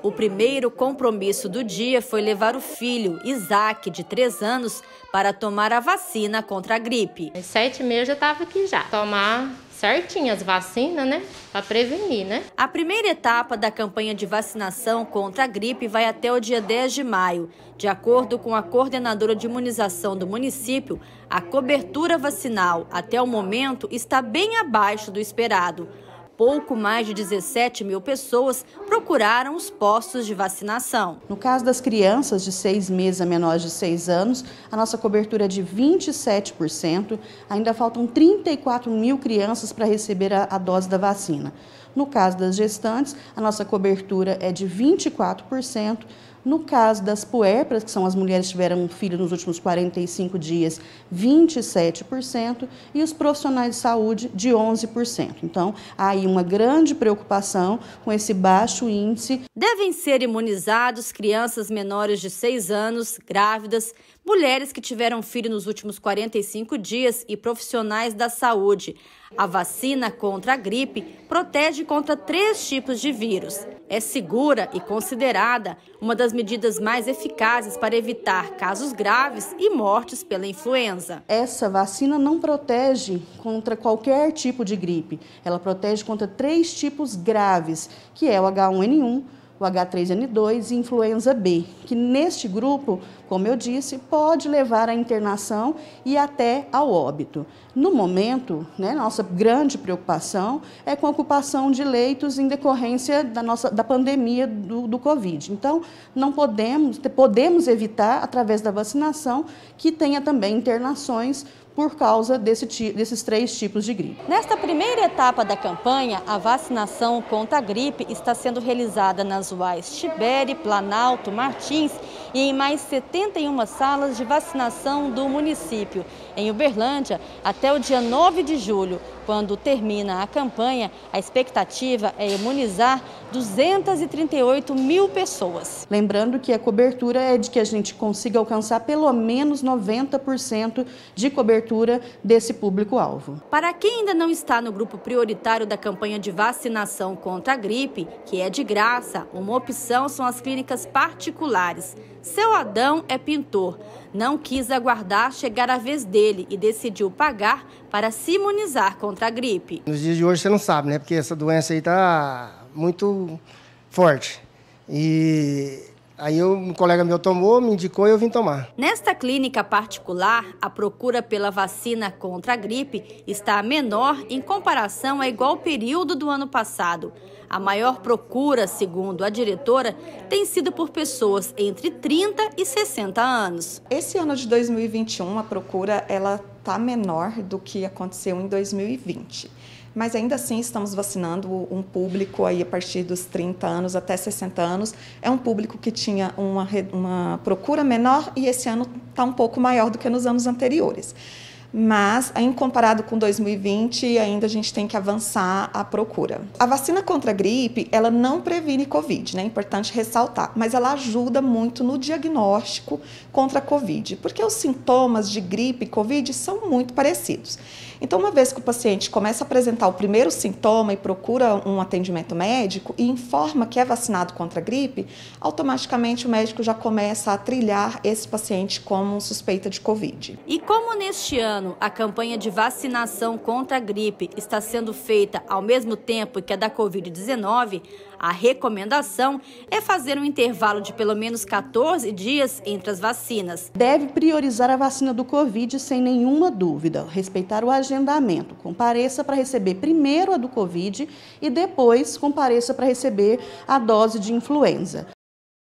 O primeiro compromisso do dia foi levar o filho, Isaac, de 3 anos, para tomar a vacina contra a gripe. Às 7h30 eu já estava aqui já. Tomar certinho as vacinas, né? Para prevenir, né? A primeira etapa da campanha de vacinação contra a gripe vai até o dia 10 de maio. De acordo com a coordenadora de imunização do município, a cobertura vacinal até o momento está bem abaixo do esperado. Pouco mais de 17 mil pessoas procuraram os postos de vacinação. No caso das crianças de 6 meses a menores de 6 anos, a nossa cobertura é de 27%. Ainda faltam 34 mil crianças para receber a dose da vacina. No caso das gestantes, a nossa cobertura é de 24%. No caso das puérperas, que são as mulheres que tiveram um filho nos últimos 45 dias, 27%, e os profissionais de saúde, de 11%. Então, há aí uma grande preocupação com esse baixo índice. Devem ser imunizados crianças menores de 6 anos, grávidas, mulheres que tiveram filho nos últimos 45 dias e profissionais da saúde. A vacina contra a gripe protege contra 3 tipos de vírus. É segura e considerada uma das medidas mais eficazes para evitar casos graves e mortes pela influenza. Essa vacina não protege contra qualquer tipo de gripe. Ela protege contra 3 tipos graves, que é o H1N1, o H3N2 e influenza B, que neste grupo, como eu disse, pode levar à internação e até ao óbito. No momento, nossa grande preocupação é com a ocupação de leitos em decorrência da pandemia do Covid. Então, não podemos evitar, através da vacinação, que tenha também internações por causa desses 3 tipos de gripe. Nesta primeira etapa da campanha, a vacinação contra a gripe está sendo realizada nas UAS Tibere, Planalto, Martins e em mais 71 salas de vacinação do município. Em Uberlândia, até o dia 9 de julho, quando termina a campanha, a expectativa é imunizar 238 mil pessoas. Lembrando que a cobertura é de que a gente consiga alcançar pelo menos 90% de cobertura desse público-alvo. Para quem ainda não está no grupo prioritário da campanha de vacinação contra a gripe, que é de graça, uma opção são as clínicas particulares. Seu Adão é pintor. Não quis aguardar chegar a vez dele e decidiu pagar para se imunizar contra a gripe. Nos dias de hoje você não sabe, né? Porque essa doença aí tá muito forte. E aí um colega meu tomou, me indicou e eu vim tomar. Nesta clínica particular, a procura pela vacina contra a gripe está menor em comparação ao igual período do ano passado. A maior procura, segundo a diretora, tem sido por pessoas entre 30 e 60 anos. Esse ano de 2021, a procura está menor do que aconteceu em 2020. Mas ainda assim estamos vacinando um público aí a partir dos 30 anos até 60 anos. É um público que tinha uma procura menor e esse ano está um pouco maior do que nos anos anteriores. Mas, em comparado com 2020, ainda a gente tem que avançar a procura. A vacina contra a gripe, ela não previne Covid, né? É importante ressaltar, mas ela ajuda muito no diagnóstico contra a Covid, porque os sintomas de gripe e Covid são muito parecidos. Então, uma vez que o paciente começa a apresentar o primeiro sintoma e procura um atendimento médico e informa que é vacinado contra a gripe, automaticamente o médico já começa a trilhar esse paciente como suspeita de Covid. E como neste ano a campanha de vacinação contra a gripe está sendo feita ao mesmo tempo que a da Covid-19, a recomendação é fazer um intervalo de pelo menos 14 dias entre as vacinas. Deve priorizar a vacina do Covid sem nenhuma dúvida, respeitar o agendamento. Compareça para receber primeiro a do Covid e depois compareça para receber a dose de influenza.